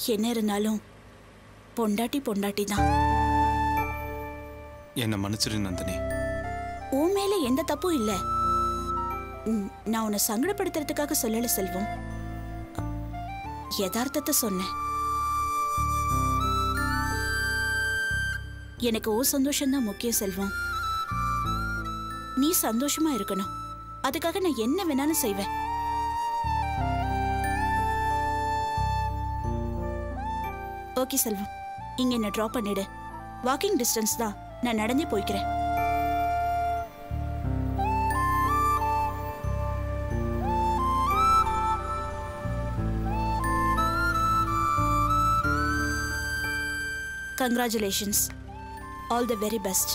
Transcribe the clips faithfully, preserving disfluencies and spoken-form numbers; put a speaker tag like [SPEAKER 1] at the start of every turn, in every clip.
[SPEAKER 1] என்ன இருந்தாலும் பொண்டாட்டி பொண்டாட்டி தான்.
[SPEAKER 2] என்ன மன்னிச்சிரு நந்தினி.
[SPEAKER 1] உன் மேல எந்த தப்பும் இல்ல. நான் உன்னை சங்கடப்படுத்துறதுக்காக சொல்லல செல்வம், யதார்த்தத்தை சொன்னேன். எனக்கு ஓ சந்தோஷம்தான் முக்கியம் செல்வம். நீ சந்தோஷமா இருக்கணும், அதுக்காக நான் என்ன வேணாலும் செய்வேன். ஓகே செல்வம், இங்க என்ன டிராப் பண்ணிடு. வாக்கிங் டிஸ்டன்ஸ் தான், நான் நடந்தே போய்க்கிறேன். Congratulations, all the very best.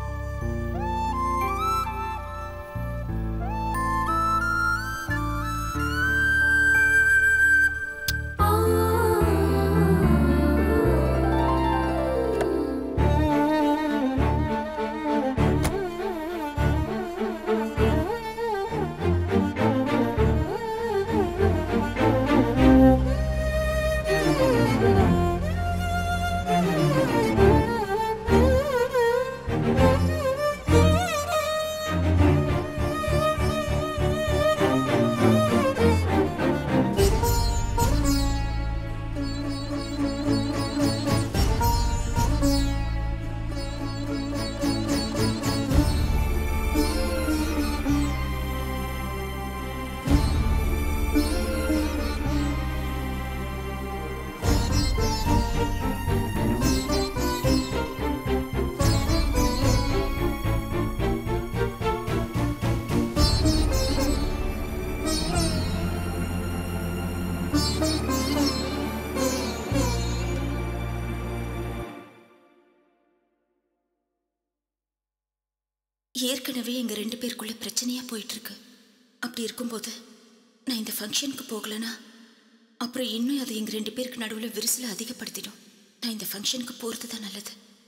[SPEAKER 1] ஏற்கனவே எங்க ரெண்டு பேருக்குள்ள பிரச்சனையா போயிட்டு இருக்கு. அப்படி இருக்கும்போது நான் இந்த ஃபங்க்ஷனுக்கு போகலனா அப்புறம் இன்னும் அது எங்க ரெண்டு பேருக்கு நடுவில் விரிசலை அதிகப்படுத்திடும். நான் இந்த ஃபங்க்ஷனுக்கு போறது தான் நல்லது.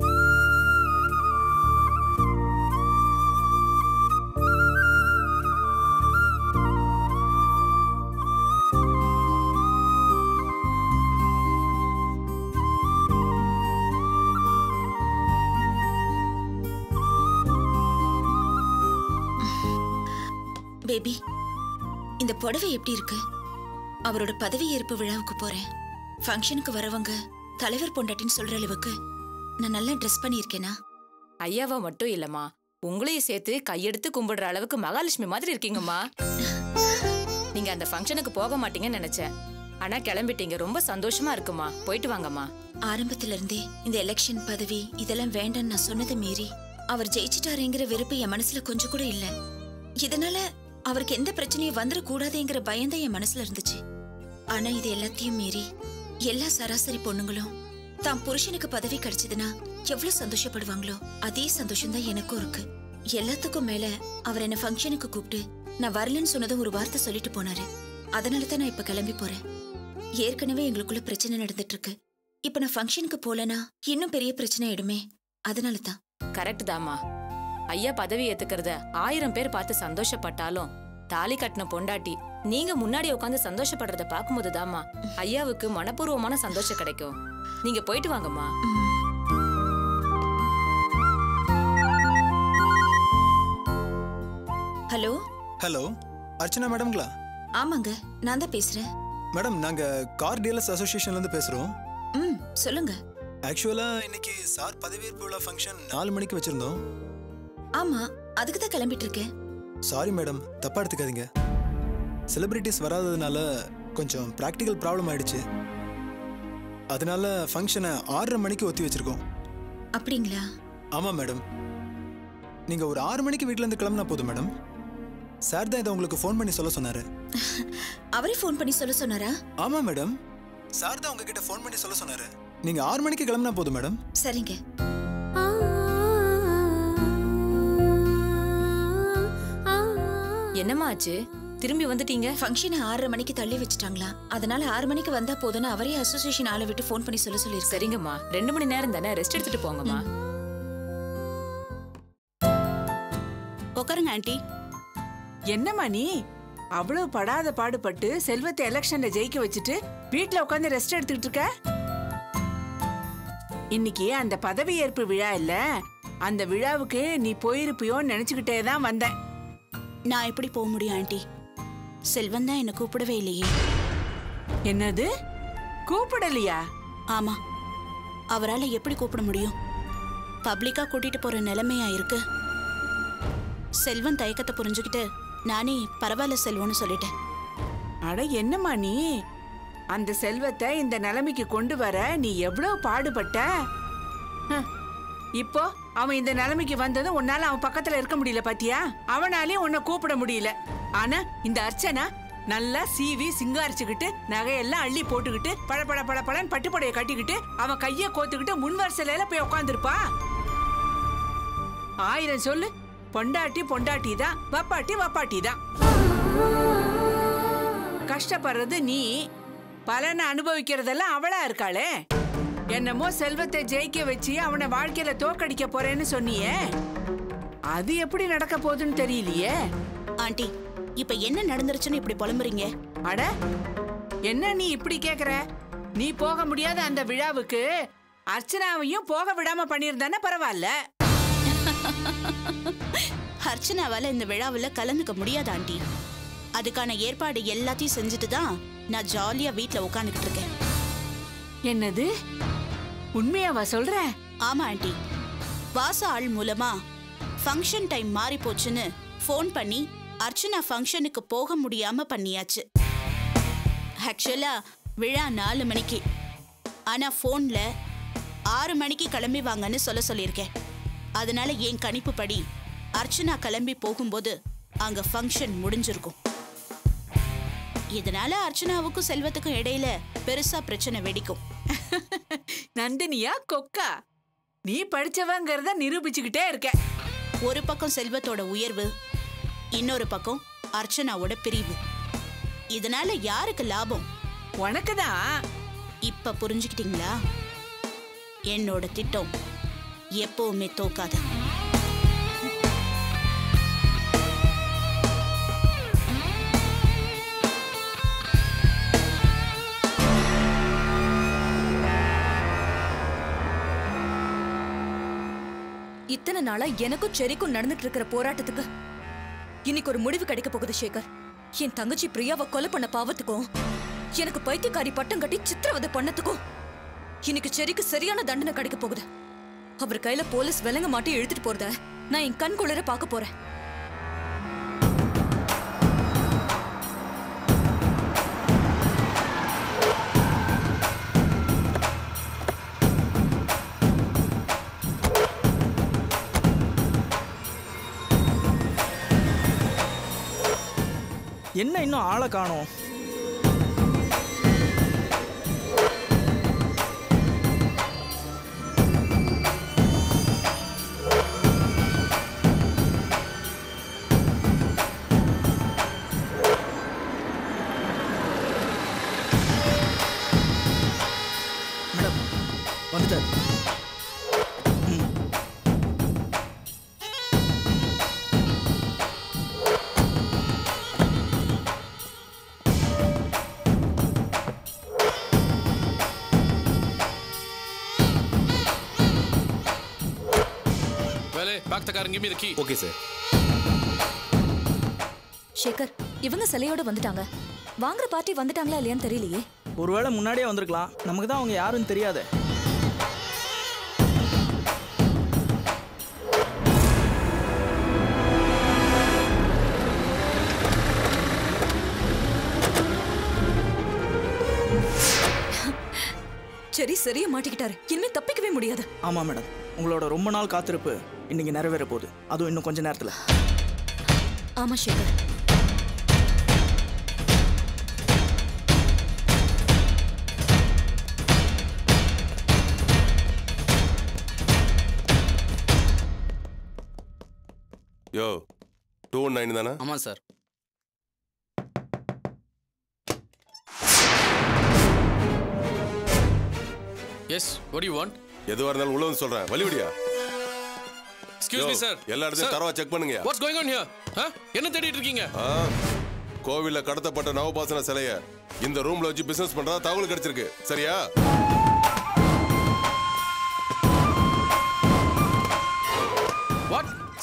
[SPEAKER 1] பேபி, இந்த புடவை எப்படி இருக்கு? அவரோட பதவி ஏற்பு விழாவுக்கு போறேன். ஃபங்க்ஷனுக்கு வரவங்க தலைவர் பொண்டாட்டின்னு சொல்ற அளவுக்கு நான் நல்லா ட்ரெஸ் பண்ணியிருக்கேனா?
[SPEAKER 3] ஐயாவா மட்டும் இல்லம்மா, உங்களையும் சேர்த்து கையெடுத்து கும்பிடுற அளவுக்கு மகாலட்சுமி மாதிரி இருக்கீங்கம்மா. நீங்க அந்த ஃபங்க்ஷனுக்கு போக மாட்டீங்கன்னு நினைச்சேன், ஆனா கிளம்பிட்டீங்க. ரொம்ப சந்தோஷமா இருக்குமா, போயிட்டு வாங்கம்மா.
[SPEAKER 1] ஆரம்பத்துல இருந்தே இந்த எலெக்ஷன் பதவி இதெல்லாம் வேண்டான்னு நான் சொன்னதை மீறி அவர் ஜெயிச்சிட்டாருங்கிற வெறுப்பு என் மனசுல கொஞ்சம் கூட இல்ல. இதனால அவருக்கு எந்த பிரச்சனையும் வந்துடக்கூடாதுங்கிற பயந்தான் என் மனசுல இருந்துச்சு. ஆனா இது எல்லாத்தையும் மீறி எல்லா சராசரி பொண்ணுங்களும் தான் புருஷனுக்கு பதவி கிடைச்சதுன்னா எவ்வளவு சந்தோஷப்படுவாங்களோ அதே சந்தோஷம் தான் எனக்கும் இருக்கு. எல்லாத்துக்கும் மேல அவர் என்ன ஃபங்க்ஷனுக்கு கூப்பிட்டு நான் வரலன்னு சொன்னதை ஒரு வார்த்தை சொல்லிட்டு போனாரு. அதனாலதான் நான் இப்ப கிளம்பி போறேன். ஏற்கனவே எங்களுக்குள்ள பிரச்சனை நடந்துட்டு இருக்கு. இப்ப நான் ஃபங்க்ஷனுக்கு போலனா இன்னும் பெரிய பிரச்சனை ஆயிடுமே. அதனாலதான்.
[SPEAKER 3] கரெக்ட் தாமா. ஐயா பதவி ஏத்துக்கிறத ஆயிரம் பேர் பார்த்து சந்தோஷப்பட்டாலும் தாலி கட்டின பொண்டாட்டி நீங்க முன்னாடி உட்காந்து சந்தோஷப்படுறத பார்க்கும்போது தாமா ஐயாவுக்கு மனப்பூர்வமான சந்தோஷம் கிடைக்கும். நீங்க போயிட்டு வாங்கம்மா.
[SPEAKER 1] ஹலோ
[SPEAKER 4] ஹலோ, அர்ச்சனா மேடம்ங்களா?
[SPEAKER 1] ஆமாங்க, நான் தான் பேசுறேன்.
[SPEAKER 4] மேடம், நாங்க கார் டீலர்ஸ் அசோசியேஷன்ல இருந்து பேசுறோம்.
[SPEAKER 1] ம், சொல்லுங்க.
[SPEAKER 4] ஆக்சுவலா இன்னைக்கு சார் பதவியேற்பு விழா ஃபங்க்ஷன் நாலு மணிக்கு வச்சிருந்தோம்.
[SPEAKER 1] ஆமா, அதுக்கு தான் கிளம்பிட்டு இருக்கேன்.
[SPEAKER 4] சாரி மேடம், தப்பா எடுத்துக்காதீங்க. செலிபிரிட்டிஸ் வராததுனால கொஞ்சம் பிராக்டிக்கல் ப்ராப்ளம் ஆயிடுச்சு. அதனால ஃபங்க்ஷனை ஆறரை மணிக்கு ஒத்தி வச்சிருக்கோம்.
[SPEAKER 1] அப்படிங்களா?
[SPEAKER 4] ஆமா மேடம். நீங்க ஒரு ஆறு மணிக்கு வீட்ல இருந்து கிளம்பினா போதும் மேடம். சார் தான் இதை உங்களுக்கு ஃபோன் பண்ணி சொல்ல சொன்னாரு.
[SPEAKER 1] அவரே ஃபோன் பண்ணி சொல்ல சொன்னாரா?
[SPEAKER 4] ஆமா மேடம், சார் தான் உங்ககிட்ட ஃபோன் பண்ணி சொல்ல சொன்னாரு. நீங்க ஆறு மணிக்கு கிளம்பினா போதும் மேடம்.
[SPEAKER 1] சரிங்க.
[SPEAKER 3] என்னம்மா ஆச்சு? திரும்பி வந்துட்டீங்க?
[SPEAKER 1] ஃபங்க்ஷனை ஆறரை மணிக்கு தள்ளி வச்சுட்டாங்களா, அதனால ஆறு மணிக்கு வந்தா போதும்னு அவரே அசோசியேஷன் ஆளை விட்டு ஃபோன் பண்ணி சொல்ல சொல்லி.
[SPEAKER 3] சரிங்கம்மா, ரெண்டு மணி நேரம் தானே, ரெஸ்ட் எடுத்துட்டு போங்கம்மா.
[SPEAKER 1] உட்காருங்க ஆண்டி.
[SPEAKER 5] என்னம்மா நீ அவ்வளவு படாத பாடுபட்டு செல்வத்தை எலெக்ஷன்ல ஜெயிக்க வச்சுட்டு வீட்டுல உட்காந்து ரெஸ்ட் எடுத்துக்கிட்டு இருக்க? இன்னைக்கு அந்த பதவியேற்பு விழா இல்ல, அந்த விழாவுக்கு நீ போயிருப்பியோன்னு நினைச்சுக்கிட்டே தான் வந்தேன்.
[SPEAKER 2] நான் எப்படி போக முடியும் ஆண்டி? செல்வன் தான் என்ன கூப்பிடவே இல்லையே.
[SPEAKER 5] என்னது, கூப்பிடலையா?
[SPEAKER 2] ஆமா, அவரால் எப்படி கூப்பிட முடியும்? பப்ளிக்கா கூட்டிட்டு போற நிலைமையா இருக்கு. செல்வன் தயக்கத்தை புரிஞ்சுக்கிட்டு நானே பரவாயில்ல செல்வம்னு சொல்லிட்டேன்.
[SPEAKER 5] அட என்னம்மா நீ, அந்த செல்வத்தை இந்த நிலைமைக்கு கொண்டு வர நீ எவ்வளவு பாடுபட்ட. ஹம், இப்போ அவன் இந்த நிலைமைக்கு வந்ததும் உன்னால அவன் பக்கத்துல இருக்க முடியல பாத்தியா? அவனாலே உன்னை கூப்பிட முடியல. ஆனா இந்த அர்ச்சனா நல்லா சீவி சிங்காரிச்சுக்கிட்டு நகையெல்லாம் அள்ளி போட்டுக்கிட்டு பழப்பட பழப்படன்னு பட்டுப்படையை கட்டிக்கிட்டு அவன் கைய கோத்துக்கிட்டு முன் வரிசையில போய் உட்காந்துருப்பா. ஆயிரம் சொல்லு, பொண்டாட்டி பொண்டாட்டி தான், வப்பாட்டி வப்பாட்டி தான். கஷ்டப்படுறது நீ, பலனை அனுபவிக்கிறதெல்லாம் அவளா இருக்காளே. என்னமோ செல்வத்தை ஜெயிக்க வச்சு அவனை வாழ்க்கையில தோக்கடிக்க போறேன்னு சொன்னியே, அது எப்படி நடக்க போகுதுன்னு தெரியலையே.
[SPEAKER 2] ஆண்டி, இப்ப என்ன நடந்துருச்சுன்னு இப்படி புலம்புறீங்க?
[SPEAKER 5] அட என்ன நீ இப்படி கேக்குற? நீ போக முடியாத அந்த விழாவுக்கு அர்ச்சனாவையும் போக விடாம பண்ணியிருந்தானே பரவாயில்ல.
[SPEAKER 2] அர்ச்சனாவால இந்த விழாவில் கலந்துக்க முடியாது ஆண்டி. அதுக்கான ஏற்பாடு எல்லாத்தையும் செஞ்சுட்டு தான் நான் ஜாலியா வீட்டுல உட்காந்துக்கிட்டு இருக்கேன்.
[SPEAKER 5] என்னது, உண்மையாவா சொல்ற?
[SPEAKER 2] ஆமா ஆண்டி, வாச ஆள் மூலமா ஃபங்க்ஷன் டைம் மாறி போச்சுன்னு ஃபோன் பண்ணி அர்ச்சனா ஃபங்க்ஷனுக்கு போக முடியாம பண்ணியாச்சு. ஆக்சுவலா விழா நாலு மணிக்கு, ஆனா ஃபோன்ல ஆறு மணிக்கு கிளம்பி வாங்கன்னு சொல்ல சொல்லியிருக்கேன். அதனால என் கணிப்பு படி அர்ச்சனா கிளம்பி போகும்போது அங்க ஃபங்க்ஷன் முடிஞ்சிருக்கும். இதனால அர்ச்சனாவுக்கும் செல்வத்துக்கும் இடையில பெருசா பிரச்சனை வெடிக்கும்.
[SPEAKER 5] நந்தினியா கொக்கா, நீ படிச்சவங்கிறத நிரூபிச்சுக்கிட்டே இருக்க.
[SPEAKER 2] ஒரு பக்கம் செல்வத்தோட உயர்வு, இன்னொரு பக்கம் அர்ச்சனாவோட பிரிவு. இதனால யாருக்கு லாபம்?
[SPEAKER 5] உனக்குதான்.
[SPEAKER 2] இப்ப புரிஞ்சுக்கிட்டீங்களா? என்னோட திட்டம் எப்பவுமே தோக்காது.
[SPEAKER 6] இத்தனை நாளா எனக்கும் செரிக்கும் நடந்துட்டு இருக்கிற போராட்டத்துக்கு இன்னைக்கு ஒரு முடிவு கிடைக்க போகுது சேகர். என் தங்கச்சி பிரியாவை கொலை பண்ண பாவத்துக்கும் எனக்கு பைத்தியக்காரி பட்டம் கட்டி சித்திரவதை பண்ணதுக்கும் இன்னைக்கு செரிக்கு சரியான தண்டனை கிடைக்க போகுது. அவர் கையில போலீஸ் விலங்க மாட்டி எழுதிட்டு போறத நான் என் கண் குளிர பார்க்க போறேன்.
[SPEAKER 7] என்ன இன்னும் ஆளை காணோம்?
[SPEAKER 4] மேடம் வந்துட்டார்.
[SPEAKER 8] Okay sir.
[SPEAKER 6] சேகர், இவங்க சிலையோட வந்துட்டாங்க. வாங்குற பார்ட்டி வந்துட்டாங்களா இல்லையான்னு தெரியலையே.
[SPEAKER 7] ஒருவேளை முன்னாடியே வந்திருக்கலாம், நமக்கு தான் அவங்க யாருன்னு தெரியாத.
[SPEAKER 6] சரி, சரியா மாட்டிக்கிட்டாரு. இனிமே தப்பிக்கவே முடியாது.
[SPEAKER 7] ஆமா மேடம், உங்களோட ரொம்ப நாள் காத்திருப்பு இன்னைக்கு நிறைவேற போகுது. அதுவும் இன்னும் கொஞ்ச நேரத்துல.
[SPEAKER 6] ஆமா சேகர்.
[SPEAKER 8] யோ, டூ ஒன் நைன் தானே?
[SPEAKER 9] ஆமா sir. Yes, what do you want?
[SPEAKER 8] எதுவா இருந்தாலும் உள்ள வந்து சொல்றேன். வலிவிடியா?
[SPEAKER 9] Excuse me sir.
[SPEAKER 8] எல்லா இடத்தையும் தரவா செக் பண்ணுங்க.
[SPEAKER 9] What's going on here? Huh? என்ன தேடிட்டு இருக்கீங்க?
[SPEAKER 8] கோவில்ல கடத்தப்பட்ட நவபாசன சிலைய இந்த ரூம்ல வச்சு பிசினஸ் பண்றதா தகவல் கிடைச்சிருக்கு. சரியா?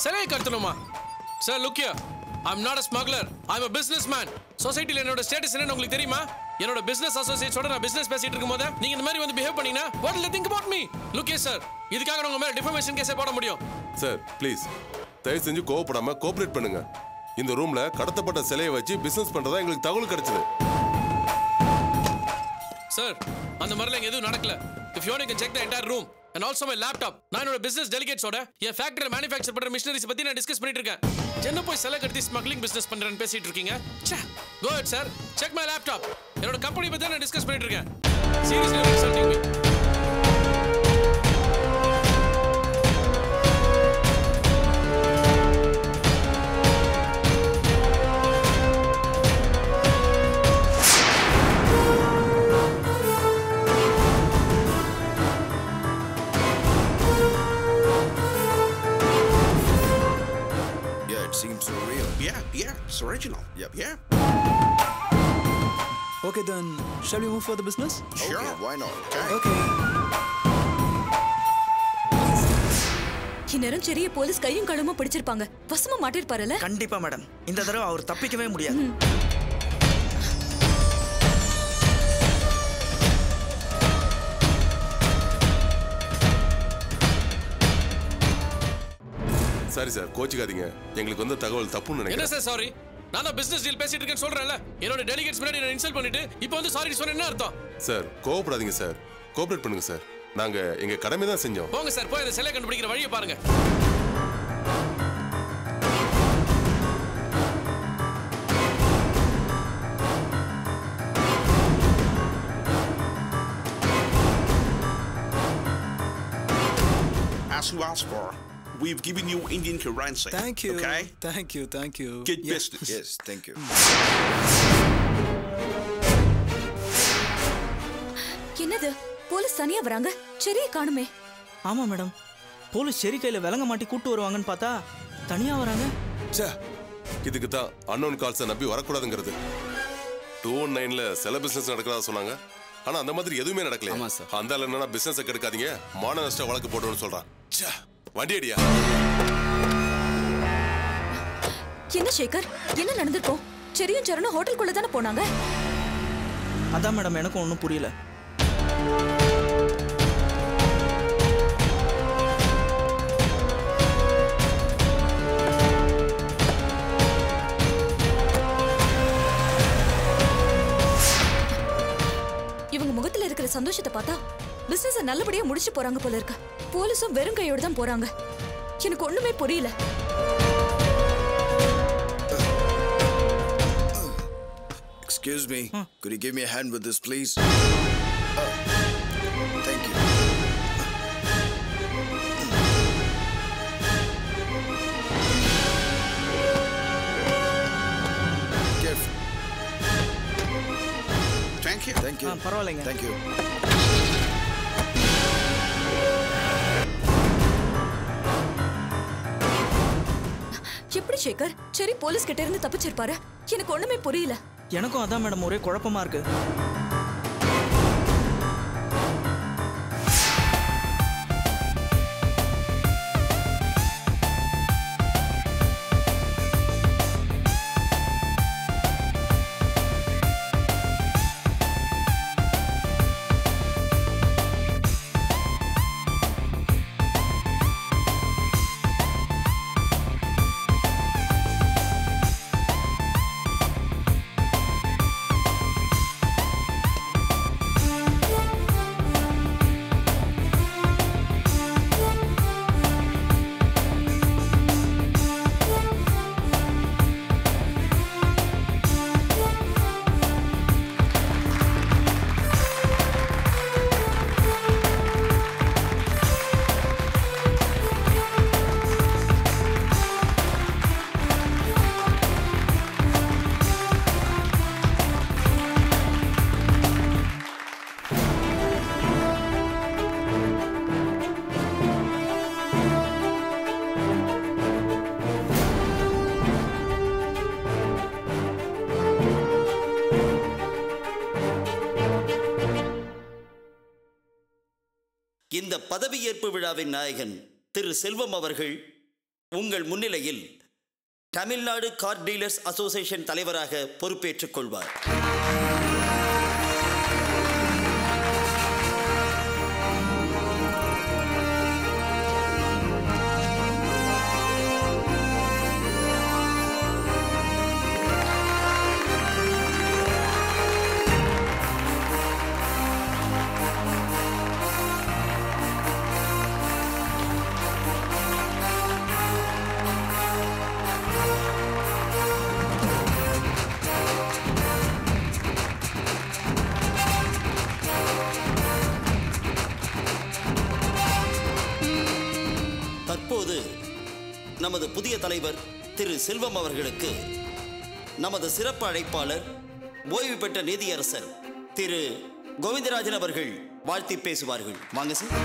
[SPEAKER 9] சிலையை கடத்தணுமா? Sir look here, I am not a smuggler, I am a businessman. சொசைட்டில என்னோட ஸ்டேட்டஸ் என்னன்னு உங்களுக்கு தெரியுமா? என்னோட பிசினஸ் அசோசியேட்ஸோட நான் பிசினஸ் பேசிட்டு இருக்கும்போது நீங்க இந்த மாதிரி வந்து பிஹேவ் பண்ணீங்கன்னா what will they think about me? Look here sir, இதுக்காக நான் உங்க மேல டிஃபமேஷன் கேஸ் போட முடியும்.
[SPEAKER 8] சார் ப்ளீஸ் தயவு செஞ்சு கோவப்படாம கோஆபரேட் பண்ணுங்க. இந்த ரூம்ல கடத்தப்பட்ட சிலையை வச்சு பிசினஸ் பண்றதா எங்களுக்கு தகவல் கிடைச்சது. சார்
[SPEAKER 9] அந்த மாதிரிலாம் இங்க எதுவும் நடக்கல. If you want you can check the entire room and also my laptop. நான் என்னோட பிசினஸ் டெலிகேட்ஸோட என் ஃபேக்டரியில மேனுஃபேக்சர் பண்ற மிஷினரிஸ் பத்தி நான் டிஸ்கஸ் பண்ணிட்டு இருக்கேன். என்ன போய் சிலை கடத்தி ஸ்மக்லிங் பிசினஸ் பண்றேன்னு பேசிட்டு இருக்கீங்க? ச்சே. Go ahead sir, check my laptop. என்னோட கம்பெனி பத்தி நான் டிஸ்கஸ் பண்ணிட்டு இருக்கேன். Seriously you're insulting me.
[SPEAKER 10] Seems so real. Yeah, yeah, it's original. Yep, yeah.
[SPEAKER 4] Okay, then, shall we move for the business?
[SPEAKER 10] Sure. Okay, why not? Okay.
[SPEAKER 4] Okay.
[SPEAKER 6] இந்நேரம் செரிய police கையும் களுமா பிடிச்சிருப்பாங்க. வசமா மாட்டிருப்பாருல?
[SPEAKER 7] கண்டிப்பா madam. இந்த தடவை அவர் தப்பிக்கவே முடியாது.
[SPEAKER 8] சாரி சார், கோச்சிக்காதீங்க. எங்களுக்கு வந்து தகவல் தப்புன்னு
[SPEAKER 9] என்ன
[SPEAKER 8] நினைக்கிறேன்.
[SPEAKER 9] Sir sorry? நான் தான் பிசினஸ் டீல் பேசிட்டு இருக்கேன்னு சொல்றேன்ல. என்னோட டெலிகேட்ஸ் முன்னாடி என்ன இன்சல்ட் பண்ணிட்டு இப்போ வந்து சாரி சொன்னா என்ன அர்த்தம்?
[SPEAKER 8] சார் கோவப்படாதீங்க சார், கோஆபரேட் பண்ணுங்க சார். நாங்க எங்க கடமை தான் செஞ்சோம்.
[SPEAKER 9] போங்க சார், போய் அந்த சிலை கண்டுபிடிக்கிற வழியை பாருங்க.
[SPEAKER 10] As you asked for, we've given you Indian currency.
[SPEAKER 4] Thank you.
[SPEAKER 10] Okay?
[SPEAKER 4] Thank you, thank you.
[SPEAKER 10] Get
[SPEAKER 4] Yeah.
[SPEAKER 10] business.
[SPEAKER 4] Yes, thank you.
[SPEAKER 6] என்னது? போலீஸ் தனியா வராங்க? செரிய காணுமே.
[SPEAKER 7] ஆமா மேடம். போலீஸ் செரி கையில விலங்க மாட்டி கூட்டு வருவாங்கன்னு பார்த்தா தனியா வராங்க.
[SPEAKER 8] ச்சே, இதுக்கு தான் அன்னோன் கால்ஸை நம்பி வரக்கூடாதுங்கிறது. டூ ஒன் நைன்ல சில பிசினஸ் நடக்கிறதா சொன்னாங்க. ஆனா அந்த மாதிரி எதுவுமே நடக்கல.
[SPEAKER 11] ஆமா சார்.
[SPEAKER 8] அந்த ஆள் என்னன்னா பிசினஸ் கெடுக்காதீங்க, மான நஷ்ட வழக்கு போடுன்னு சொல்றான். ச்சே, வண்டி அடியா.
[SPEAKER 6] என்ன சேகர்? என்ன நடந்திருக்கும்? செரியும் சரணும் ஹோட்டலுக்குள்ள தானே போனாங்க.
[SPEAKER 7] அதான் மேடம் எனக்கும் ஒன்றும் புரியல.
[SPEAKER 6] இவங்க முகத்துல இருக்கிற சந்தோஷத்தை பார்த்தா பிசினஸ் நல்லபடியா முடிச்சு போறாங்க போல இருக்கு. போலீஸும் வெறும் கையோட தான் போறாங்க. எனக்கு ஒண்ணுமே புரியல.
[SPEAKER 11] Excuse me. Huh? Could you give me a hand with this, please? Uh, thank you. Careful.
[SPEAKER 10] Thank you.
[SPEAKER 11] Thank you.
[SPEAKER 7] ஆ, பரவாயில்லைங்க.
[SPEAKER 11] Thank you.
[SPEAKER 6] எப்படி சேகர் செரி போலீஸ் கிட்ட இருந்து தப்பிச்சிருப்பாரு? எனக்கு ஒண்ணுமே புரியல.
[SPEAKER 7] எனக்கும் அதான் மேடம் ஒரே குழப்பமா இருக்கு.
[SPEAKER 12] இந்த பதவியேற்பு விழாவின் நாயகன் திரு செல்வம் அவர்கள் உங்கள் முன்னிலையில் தமிழ்நாடு கார் டீலர்ஸ் அசோசியேஷன் தலைவராக பொறுப்பேற்றுக் கொள்வார். தற்போது நமது புதிய தலைவர் திரு செல்வம் அவர்களுக்கு நமது சிறப்பு அழைப்பாளர் ஓய்வு பெற்ற நீதியரசர் திரு கோவிந்தராஜன் அவர்கள் வாழ்த்தி பேசுவார்கள். வாங்க சார்.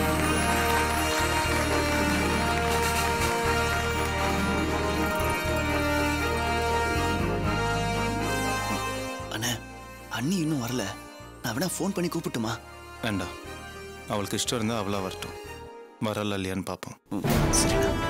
[SPEAKER 13] அண்ணா, அண்ணி இன்னும் வரல. நான் வேணா ஃபோன் பண்ணி கூப்பிட்டுமா?
[SPEAKER 14] வேண்டாம், அவளுக்கு இஷ்டம் இருந்தால் அவளா வரட்டும். வரல இல்லையான்னு பார்ப்போம்.
[SPEAKER 13] சரிண்ணா.